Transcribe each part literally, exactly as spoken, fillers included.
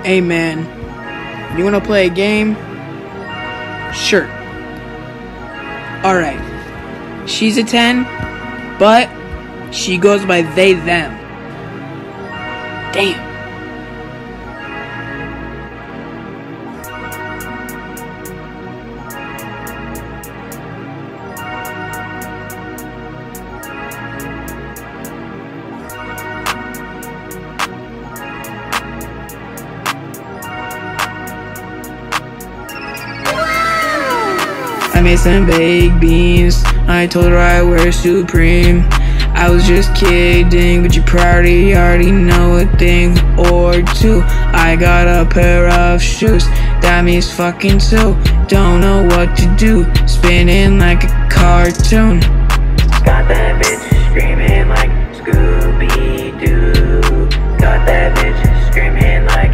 Hey man, you wanna play a game? Sure. Alright. She's a ten, but she goes by they, them. Damn. I made some baked beans. I told her I wear Supreme. I was just kidding, but you probably already know a thing or two. I got a pair of shoes, that means fucking two. Don't know what to do, spinning like a cartoon. Got that bitch screaming like Scooby-Doo. Got that bitch screaming like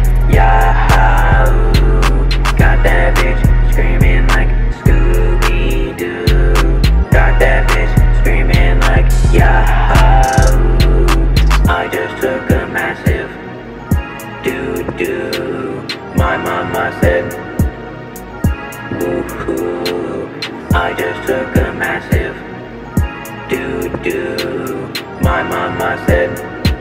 Yahoo. Got that bitch screaming like Scooby-Doo. Got that bitch screaming like Yahoo. I just took a massive doo-doo. My mama said woohoo. I just took a massive doo-doo. My mama said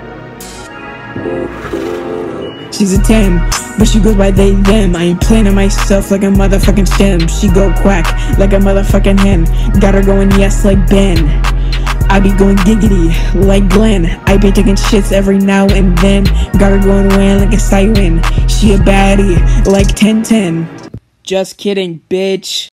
woohoo. She's a ten, but she goes by they, them. I ain't playing on myself like a motherfucking stem. She go quack like a motherfucking hen. Got her going yes like Ben. I be going giggity like Glenn. I be taking shits every now and then. Got her going wham like a siren. She a baddie like ten ten. Just kidding, bitch.